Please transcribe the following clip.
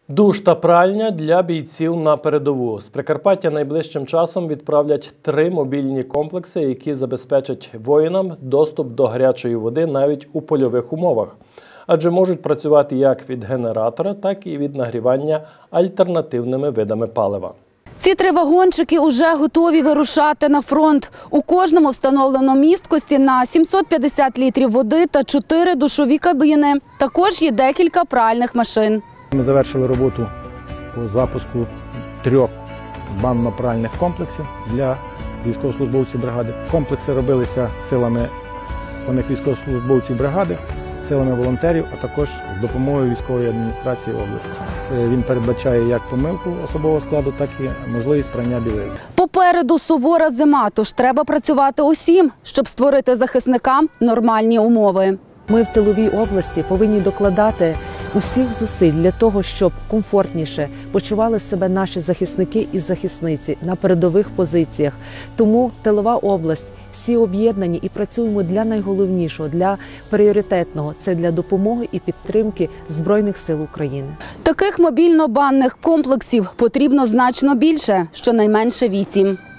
Душ та пральня для бійців на передову. З Прикарпаття найближчим часом відправлять 3 мобільні комплекси, які забезпечать воїнам доступ до гарячої води навіть у польових умовах. Адже можуть працювати як від генератора, так і від нагрівання альтернативними видами палива. Ці 3 вагончики уже готові вирушати на фронт. У кожному встановлено місткості на 750 літрів води та 4 душові кабіни. Також є декілька пральних машин. Ми завершили роботу по запуску 3 банно-пральних комплексів для військовослужбовців бригади. Комплекси робилися силами самих військовослужбовців бригади, силами волонтерів, а також з допомогою військової адміністрації області. Він передбачає як помилку особового складу, так і можливість прання білизни. Попереду сувора зима, тож треба працювати усім, щоб створити захисникам нормальні умови. Ми в тиловій області повинні докладати усіх зусиль для того, щоб комфортніше почували себе наші захисники і захисниці на передових позиціях. Тому тилова область, всі об'єднані і працюємо для найголовнішого, для пріоритетного – це для допомоги і підтримки Збройних сил України. Таких мобільно-банних комплексів потрібно значно більше, щонайменше 8.